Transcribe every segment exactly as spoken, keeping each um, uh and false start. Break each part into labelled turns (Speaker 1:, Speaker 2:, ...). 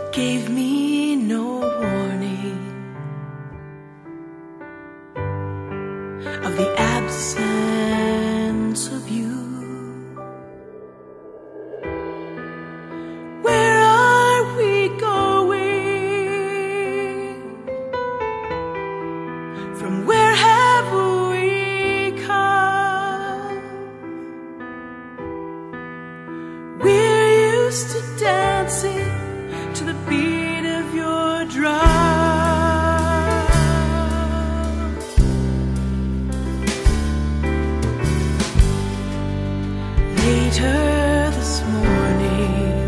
Speaker 1: gave me no warning of the absence of you. Where are we going? From where have we come? We're used to dancing to the beat of your drum. Later this morning,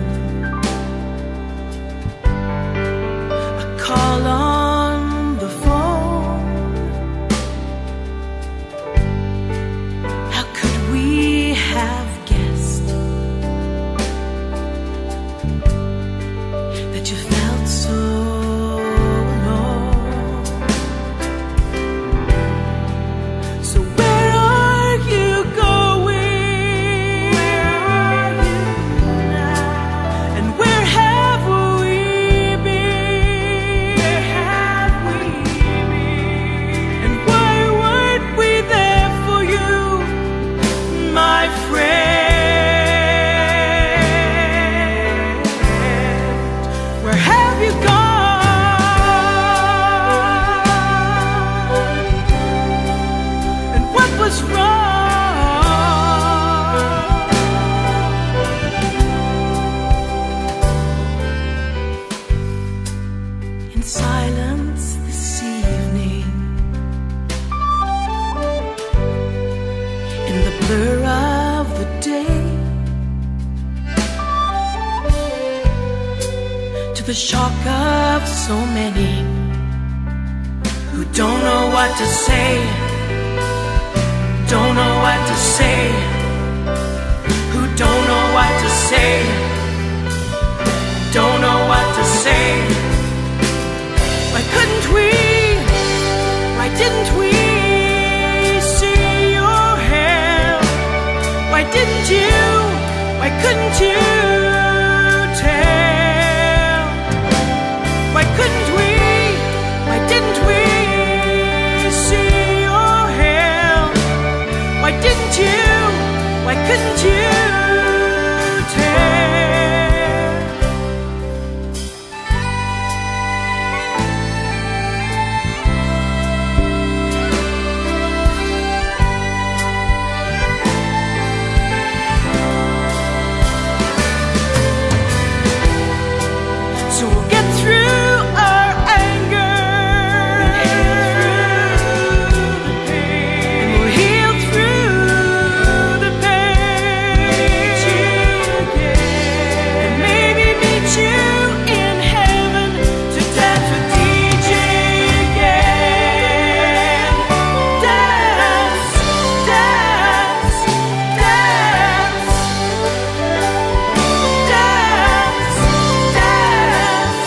Speaker 1: a call on the phone. How could we have guessed that you felt so alone? So where are you going? Where are you now? And where have we been? Where have we been? And why weren't we there for you, my friend? Where have you gone? And what was wrong? In silence this evening, in the blur of the day, to the shock of so many who don't know what to say, don't know what to say, who don't know what to say, don't know what to say. Why couldn't we, why didn't we see your hair? Why didn't you, why couldn't you tell? Why couldn't we, why didn't we see your hair? Why didn't you, why couldn't you tell? So we'll get through our anger, and we'll heal through the pain, and maybe meet you in heaven to dance with D J again. Dance, dance, dance, dance, dance.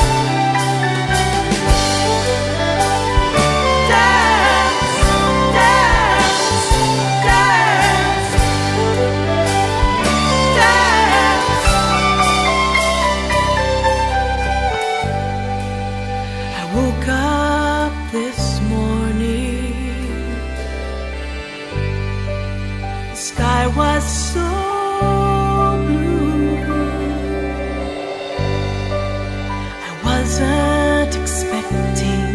Speaker 1: I woke up this morning, the sky was so blue. I wasn't expecting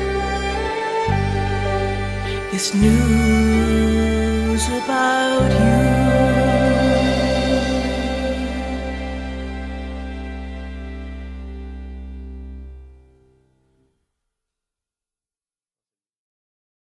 Speaker 1: this news about you.